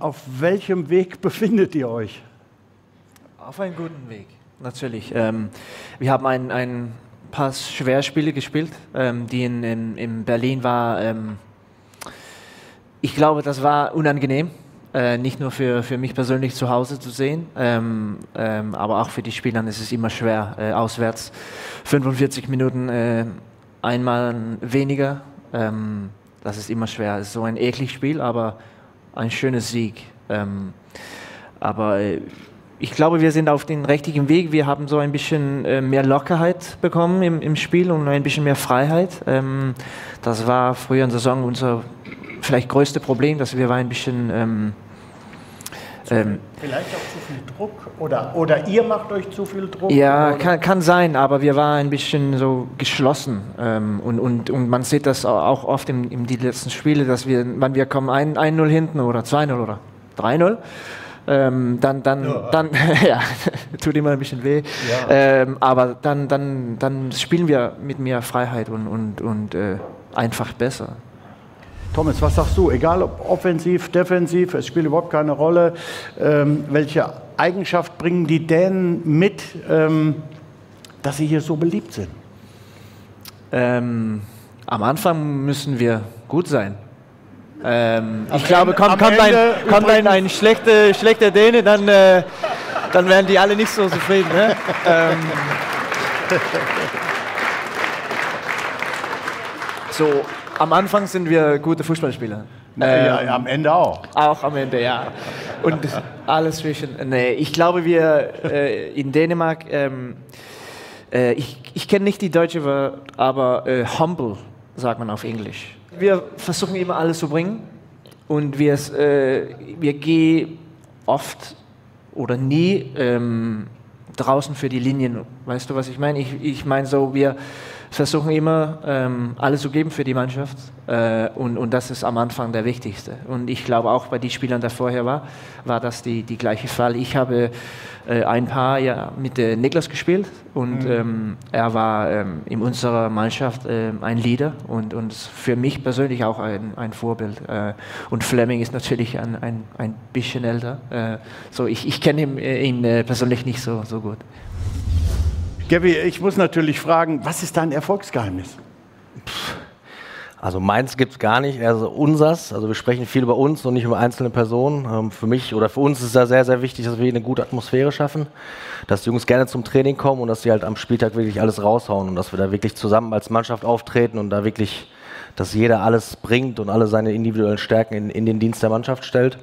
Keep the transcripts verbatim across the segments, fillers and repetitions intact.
auf welchem Weg befindet ihr euch? Auf einem guten Weg, natürlich. Ähm, wir haben ein, ein paar Schwerspiele gespielt, ähm, die in, in, in Berlin war. Ähm, ich glaube, das war unangenehm, äh, nicht nur für, für mich persönlich zu Hause zu sehen, ähm, ähm, aber auch für die Spieler ist es immer schwer, äh, auswärts fünfundvierzig Minuten äh, einmal weniger. Ähm, das ist immer schwer. Es ist so ein ekliges Spiel, aber ein schönes Sieg. Ähm, aber äh, ich glaube, wir sind auf dem richtigen Weg. Wir haben so ein bisschen äh, mehr Lockerheit bekommen im, im Spiel und ein bisschen mehr Freiheit. Ähm, das war früher in der Saison unser vielleicht größte Problem, dass wir war ein bisschen... Ähm, ähm, vielleicht auch zu viel Druck oder, oder ihr macht euch zu viel Druck? Ja, kann, kann sein, aber wir waren ein bisschen so geschlossen ähm, und, und, und man sieht das auch oft in, in die letzten Spiele, dass wir, wenn wir kommen ein null hinten oder zwei null oder drei null, Ähm, dann, dann, ja, dann ja, tut immer ein bisschen weh. Ja. Ähm, aber dann, dann, dann spielen wir mit mehr Freiheit und, und, und äh, einfach besser. Thomas, was sagst du? Egal ob offensiv, defensiv, es spielt überhaupt keine Rolle. Ähm, welche Eigenschaft bringen die Dänen mit, ähm, dass sie hier so beliebt sind? Ähm, am Anfang müssen wir gut sein. Ähm, ich glaube, kommt, kommt, ein, kommt ein, ein schlechter, schlechter Däne, dann, äh, dann werden die alle nicht so zufrieden. Ne? ähm, so, am Anfang sind wir gute Fußballspieler. Ähm, ja, am Ende auch. Auch am Ende, ja. Und alles zwischen. Nee, ich glaube, wir äh, in Dänemark, ähm, äh, ich, ich kenne nicht die deutsche Wort, aber äh, humble sagt man auf Englisch. Wir versuchen immer alles zu bringen und wir, äh, wir gehen oft oder nie ähm, draußen für die Linien. Weißt du, was ich meine? Ich, ich meine so, wir versuchen immer ähm, alles zu geben für die Mannschaft äh, und, und das ist am Anfang der wichtigste. Und ich glaube auch bei den Spielern, der vorher war, war das die, die gleiche Fall. Ich habe äh, ein paar Jahre mit äh, Niklas gespielt und mhm. ähm, er war ähm, in unserer Mannschaft äh, ein Leader und, und für mich persönlich auch ein, ein Vorbild. Äh, und Flemming ist natürlich ein, ein, ein bisschen älter. Äh, so ich, ich kenne ihn, äh, ihn äh, persönlich nicht so, so gut. Gaby, ich muss natürlich fragen, was ist dein Erfolgsgeheimnis? Also meins gibt es gar nicht, also unsers. Also wir sprechen viel über uns und nicht über einzelne Personen. Ähm, für mich oder für uns ist es ja sehr, sehr wichtig, dass wir eine gute Atmosphäre schaffen, dass die Jungs gerne zum Training kommen und dass sie halt am Spieltag wirklich alles raushauen und dass wir da wirklich zusammen als Mannschaft auftreten und da wirklich, dass jeder alles bringt und alle seine individuellen Stärken in, in den Dienst der Mannschaft stellt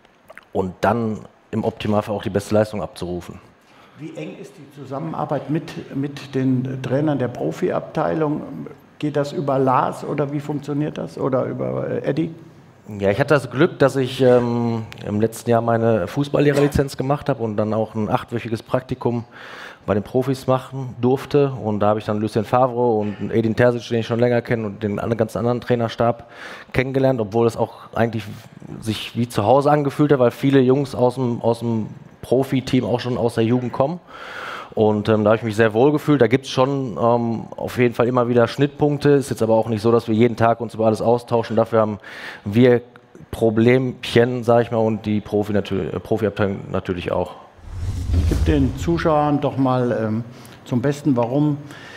und dann im Optimalfall auch die beste Leistung abzurufen. Wie eng ist die Zusammenarbeit mit, mit den Trainern der Profiabteilung? Geht das über Lars oder wie funktioniert das? Oder über äh, Eddie? Ja, ich hatte das Glück, dass ich ähm, im letzten Jahr meine Fußballlehrerlizenz gemacht habe und dann auch ein achtwöchiges Praktikum bei den Profis machen durfte. Und da habe ich dann Lucien Favre und Edin Terzic, den ich schon länger kenne, und den ganz anderen Trainerstab kennengelernt, obwohl es auch eigentlich sich wie zu Hause angefühlt hat, weil viele Jungs aus dem, aus dem Profiteam auch schon aus der Jugend kommen. Und ähm, da habe ich mich sehr wohl gefühlt. Da gibt es schon ähm, auf jeden Fall immer wieder Schnittpunkte. Ist jetzt aber auch nicht so, dass wir jeden Tag uns über alles austauschen. Dafür haben wir Problemchen, sage ich mal, und die Profi natürlich, äh, Profiabteilung natürlich auch. Gib den Zuschauern doch mal ähm, zum Besten, warum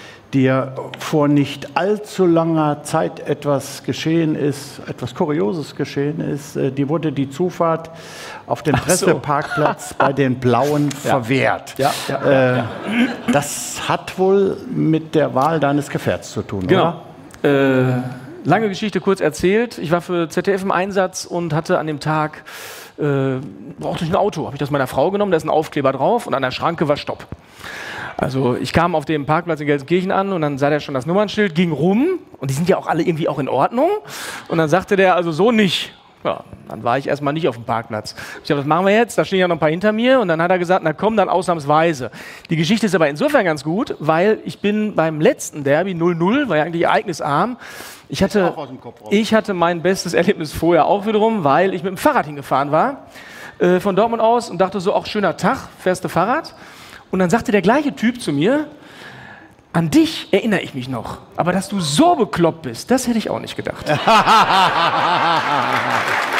dir vor nicht allzu langer Zeit etwas geschehen ist, etwas Kurioses geschehen ist. Äh, dir wurde die Zufahrt auf den Presseparkplatz so. bei den Blauen ja. verwehrt. Ja, ja, äh, ja. Das hat wohl mit der Wahl deines Gefährts zu tun, genau. oder? Äh, lange Geschichte kurz erzählt. Ich war für Z D F im Einsatz und hatte an dem Tag, äh, brauchte ich ein Auto. Habe ich das meiner Frau genommen, da ist ein Aufkleber drauf und an der Schranke war Stopp. Also ich kam auf dem Parkplatz in Gelsenkirchen an und dann sah der schon das Nummernschild, ging rum und die sind ja auch alle irgendwie auch in Ordnung. Und dann sagte der, also so nicht. Ja, dann war ich erstmal nicht auf dem Parkplatz. Ich dachte, was machen wir jetzt? Da stehen ja noch ein paar hinter mir. Und dann hat er gesagt, na komm, dann ausnahmsweise. Die Geschichte ist aber insofern ganz gut, weil ich bin beim letzten Derby null null, war ja eigentlich ereignisarm. Ich hatte, ich hatte mein bestes Erlebnis vorher auch wiederum, weil ich mit dem Fahrrad hingefahren war, äh, von Dortmund aus und dachte so, auch schöner Tag, fährst du Fahrrad? Und dann sagte der gleiche Typ zu mir, an dich erinnere ich mich noch, aber dass du so bekloppt bist, das hätte ich auch nicht gedacht.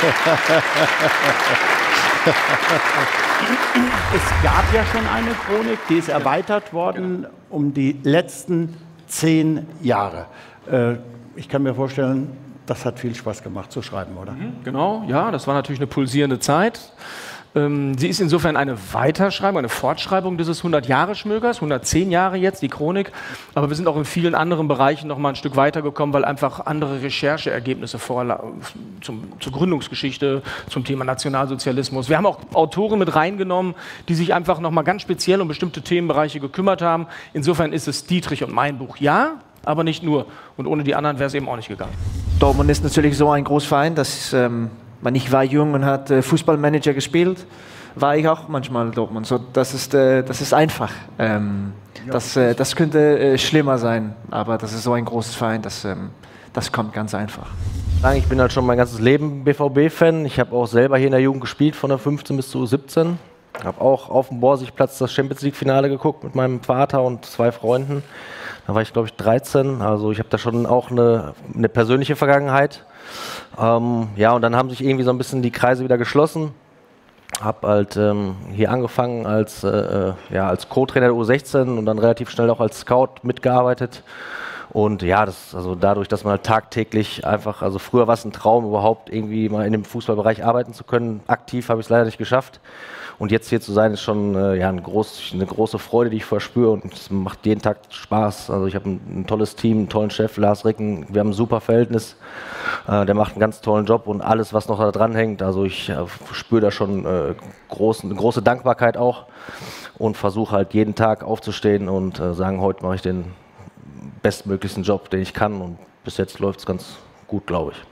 Es gab ja schon eine Chronik, die ist erweitert worden um die letzten zehn Jahre. Äh, ich kann mir vorstellen, das hat viel Spaß gemacht zu schreiben, oder? Genau, ja, das war natürlich eine pulsierende Zeit. Ähm, sie ist insofern eine Weiterschreibung, eine Fortschreibung dieses hundert-Jahre-Schmökers, hundertzehn Jahre jetzt, die Chronik. Aber wir sind auch in vielen anderen Bereichen noch mal ein Stück weitergekommen, weil einfach andere Rechercheergebnisse zum, zur Gründungsgeschichte, zum Thema Nationalsozialismus. Wir haben auch Autoren mit reingenommen, die sich einfach noch mal ganz speziell um bestimmte Themenbereiche gekümmert haben. Insofern ist es Dietrich und mein Buch, ja, aber nicht nur. Und ohne die anderen wäre es eben auch nicht gegangen. Dortmund ist natürlich so ein Großverein, dass ähm ich war jung und hat äh, Fußballmanager gespielt, war ich auch manchmal Dortmund. So, das, ist, äh, das ist einfach. Ähm, ja. das, äh, das könnte äh, schlimmer sein, aber das ist so ein großes Verein, das, ähm, das kommt ganz einfach. Ich bin halt schon mein ganzes Leben B V B-Fan. Ich habe auch selber hier in der Jugend gespielt, von der fünfzehn bis zur U siebzehn. Ich habe auch auf dem Borsigplatz das Champions League-Finale geguckt mit meinem Vater und zwei Freunden. Da war ich, glaube ich, dreizehn. Also ich habe da schon auch eine, eine persönliche Vergangenheit. Ähm, ja, und dann haben sich irgendwie so ein bisschen die Kreise wieder geschlossen. Habe halt ähm, hier angefangen als, äh, ja, als Co-Trainer der U sechzehn und dann relativ schnell auch als Scout mitgearbeitet. Und ja, das, also dadurch, dass man halt tagtäglich einfach, also früher war es ein Traum, überhaupt irgendwie mal in dem Fußballbereich arbeiten zu können. Aktiv habe ich es leider nicht geschafft. Und jetzt hier zu sein, ist schon äh, ja, ein groß, eine große Freude, die ich verspüre. Und es macht jeden Tag Spaß. Also ich habe ein, ein tolles Team, einen tollen Chef, Lars Ricken. Wir haben ein super Verhältnis. Äh, der macht einen ganz tollen Job und alles, was noch da dran hängt. Also ich äh, spüre da schon äh, groß, eine große Dankbarkeit auch. Und versuche halt jeden Tag aufzustehen und äh, sagen, heute mache ich den bestmöglichsten Job, den ich kann. Und bis jetzt läuft es ganz gut, glaube ich.